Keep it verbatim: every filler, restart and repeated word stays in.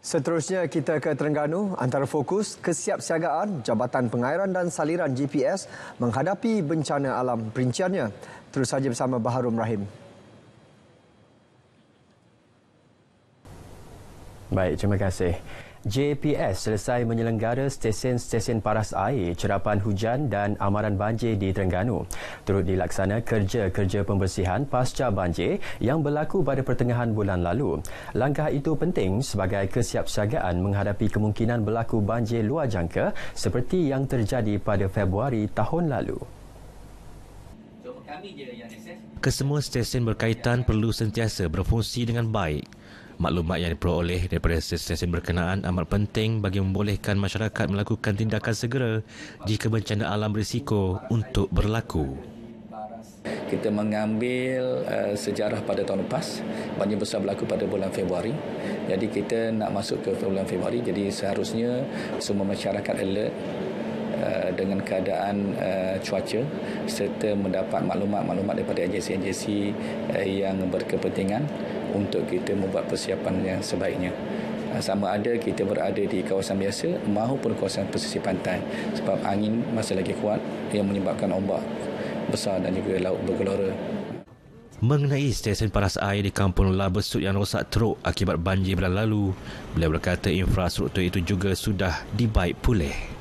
Seterusnya kita ke Terengganu, antara fokus kesiapsiagaan Jabatan Pengairan dan Saliran J P S menghadapi bencana alam. Perinciannya terus saja bersama Baharum Rahim. Baik, terima kasih. J P S selesai menyelenggara stesen-stesen paras air, cerapan hujan dan amaran banjir di Terengganu. Turut dilaksana kerja-kerja pembersihan pasca banjir yang berlaku pada pertengahan bulan lalu. Langkah itu penting sebagai kesiapsiagaan menghadapi kemungkinan berlaku banjir luar jangka seperti yang terjadi pada Februari tahun lalu. Kesemua stesen berkaitan perlu sentiasa berfungsi dengan baik. Maklumat yang diperoleh daripada stesen berkenaan amat penting bagi membolehkan masyarakat melakukan tindakan segera jika bencana alam berisiko untuk berlaku. Kita mengambil uh, sejarah pada tahun lepas, banjir besar berlaku pada bulan Februari. Jadi kita nak masuk ke bulan Februari, jadi seharusnya semua masyarakat alert uh, dengan keadaan uh, cuaca serta mendapat maklumat-maklumat daripada agensi-agensi uh, yang berkepentingan untuk kita membuat persiapan yang sebaiknya. Sama ada kita berada di kawasan biasa maupun kawasan pesisir pantai, sebab angin masih lagi kuat yang menyebabkan ombak besar dan juga laut bergelora. Mengenai stesen paras air di Kampung Nular Besut yang rosak teruk akibat banjir bulan lalu, beliau berkata infrastruktur itu juga sudah dibaik pulih.